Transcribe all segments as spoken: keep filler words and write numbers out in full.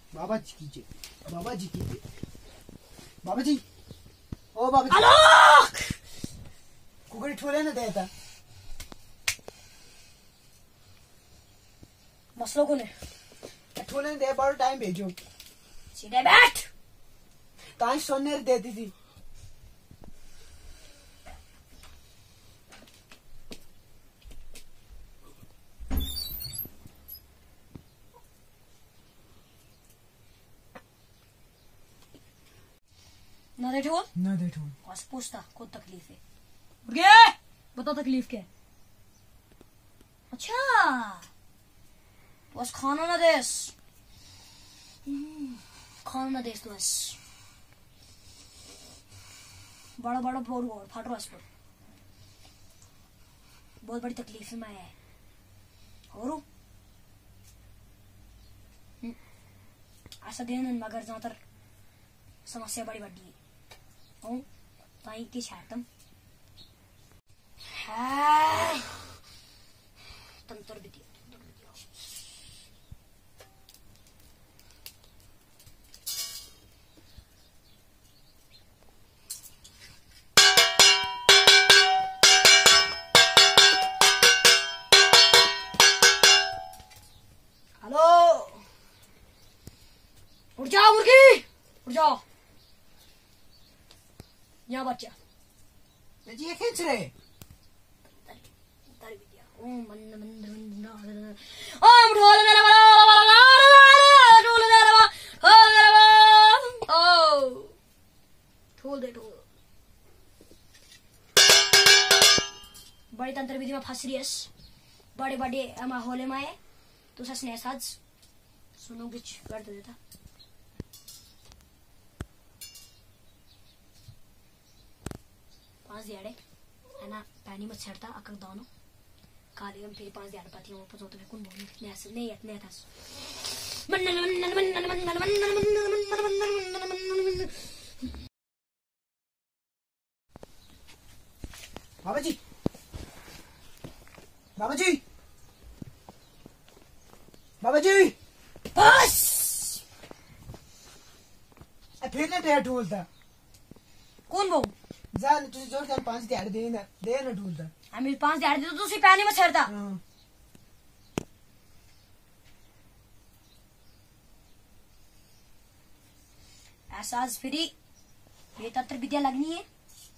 बाबा जी कीजिए, बाबा जी कीजिए, बाबा जी, ओ बाबा जी, आलोक कुकड़ी ठोले ना देता मसलों को ने ठोले दे बड़ा टाइम भेजो सीधे बैठ ताश सोने देती थी ना दे ठोल ना दे ठोल बस पूछता को तकलीफ है गया बता तकलीफ क्या है। अच्छा बस खाना ना देस खाना ना देस तो बस बड़ा बड़ा बोर और फाट रहा है बहुत बड़ी तकलीफ में आया है और ऐसा दिन मगर जहाँ तक समस्या बड़ी बड़ी है ओ ताई की छातम है तंत्र विद्या तंत्र विद्या हेलो उठ जाओ मुर्गी उठ जाओ यहाँ बच्चा ये खींच रहे तारी विद्या ओम मंद मंद मंद ओम ढोल मेरा बड़ा ढोल मेरा ढोल मेरा ओ ढोल दे ढोल बड़ी तंत्र विधि में फंस रही है बड़े बड़े माहौल में आए तो सच साज सुनो कुछ कर देता पांच दिहाड़े है ना पानी मत छड़ता अकल दोनों काली हम फिर पांच दिहाड़े पाती हूँ पता तो कौन बोल नहीं ऐसे नहीं नहीं था मन्नन मन्नन मन्नन मन्नन मन्नन मन्नन मन्नन बाबा जी बाबा जी बाबा जी बस फिर ना टेर ढूलता कौन वो जान तुझे जोर कर पांच दिहाड़े दे ना दे ना ढूलता हमें पांच दिहाड़े तो तुसी पानी में छड़ता एहसास फ्री ये तंत्र विद्या लगनी है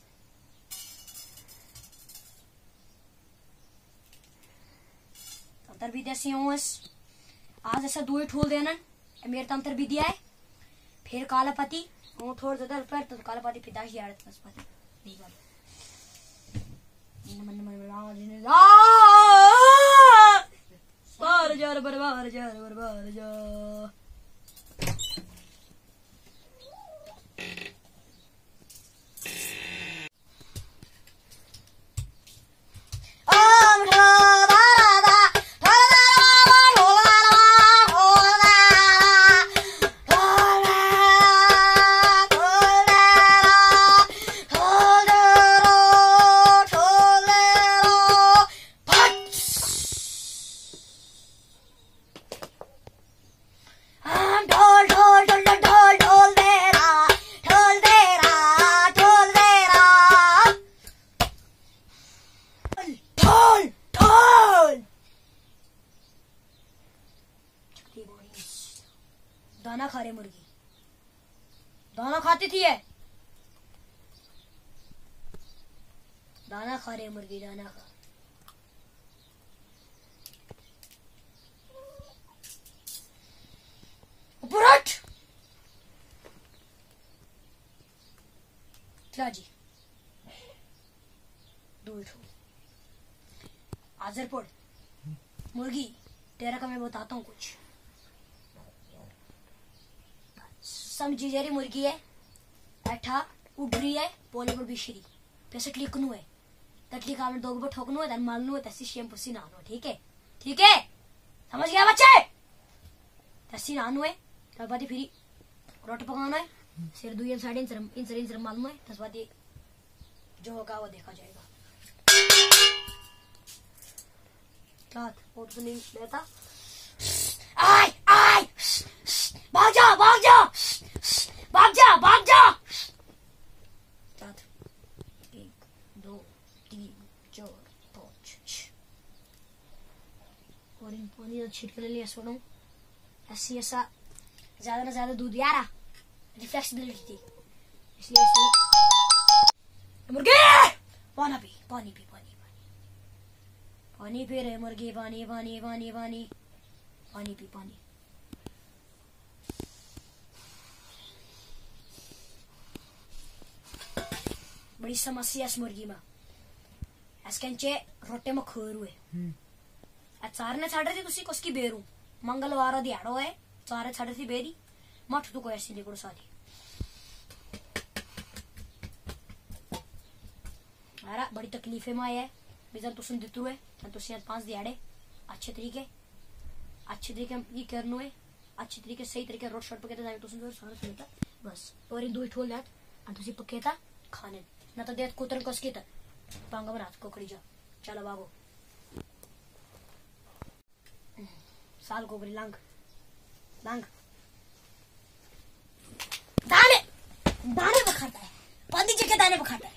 तंत्र विद्या से हूँ आज ऐसा दो ही ठोल देना मेरे तंत्र विद्या है फिर कालापति वो थोड़ देता पर तो कालापति पिताजी आ रहे थे नहीं बात मन मन राज बार जार बरबार जार बरबार जा दाना खा रहे मुर्गी दाना खाती थी है दाना खा रहे मुर्गी दाना खा ऊपर क्या जी दो आजर पड़ मुर्गी तेरा का मैं बताता हूँ कुछ समझी जरी मुर्गी है ऐठा उड़ रही है पोले पर बिशरी पैसे क्लिक नु है तटली का दो बार ठोकनु है तन मालनु है तसी शेम पुसी नानो ठीक है ठीक है समझ गया बच्चे तसी नानो है तब बाद फिर रोटी पकाना है सिर दुई साढ़े इंच इंच इंच मालूम है तब बाद जो होगा वो देखा जाएगा क्या और तो नहीं लेता आय आय भाग जा छीट के ले लिया सुनो ऐसी ऐसा ज्यादा ना ज्यादा दूध यार फ्लेक्सिबिलिटी थी इसलिए इसलिए मुर्गे पानी पी पानी पी पानी पानी पानी पी रहे मुर्गे पानी पानी पानी पानी पानी पी पानी बड़ी समस्या इस मुर्गी में ऐसे रोटे में खोर हुए चारने छाड़ रही थी उसकी बेरू मंगलवार दिहाड़ो है चारे छाड़ थी बेरी मठ तो कोई ऐसी देखो सारी अरे बड़ी तकलीफे में आया है बिजन तुम दितु है तुम पांच दिहाड़े अच्छे तरीके अच्छे तरीके ये करनो है अच्छे तरीके सही तरीके रोड शॉट पके जाए तुम सारा सुनता बस और इन दो ठोल जात और तुसी पके था खाने ना तो देत कुतर कस के था पांगा बना को खड़ी जा चलो बाबू साल को बड़ी लांग लांग दाने दाने पे खाता है पानी जी के दाने पे खाता है